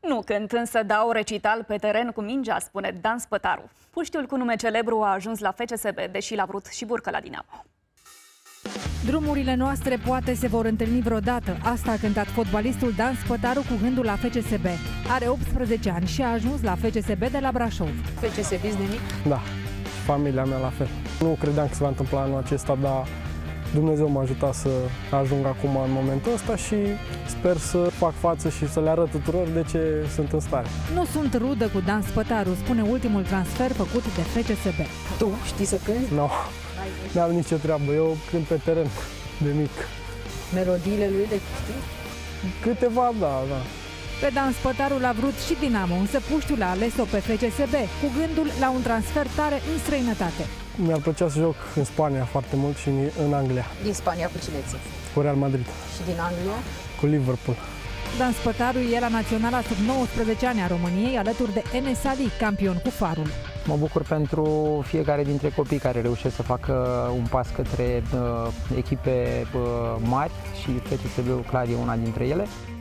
Nu cânt, însă dau recital pe teren cu mingea, spune Dan Spătaru. Puștiul cu nume celebru a ajuns la FCSB, deși l-a vrut și Burcă la Dinamo. Drumurile noastre poate se vor întâlni vreodată. Asta a cântat fotbalistul Dan Spătaru cu gândul la FCSB. Are 18 ani și a ajuns la FCSB de la Brașov. FCSB de mic? Da, familia mea la fel. Nu credeam că se va întâmpla anul acesta, dar Dumnezeu m-a ajutat să ajung acum în momentul ăsta și sper să fac față și să le arăt tuturor de ce sunt în stare. Nu sunt rudă cu Dan Spătaru, spune ultimul transfer făcut de FCSB. Tu știi să cânti? Nu, n-am nicio treabă. Eu cânt pe teren de mic. Melodiile lui de știi? Câteva, da. Pe Dan Spătaru l-a vrut și Dinamo, însă puștiul a ales-o pe FCSB, cu gândul la un transfer tare în străinătate. Mi-ar plăcea să joc în Spania foarte mult și în Anglia. Din Spania cu cine ții? Cu Real Madrid. Și din Anglia? Cu Liverpool. Dan Spătaru e la naționala sub 19 ani a României, alături de Enes Ali, campion cu Farul. Mă bucur pentru fiecare dintre copii care reușesc să facă un pas către echipe mari și FCSB-ul clar e una dintre ele.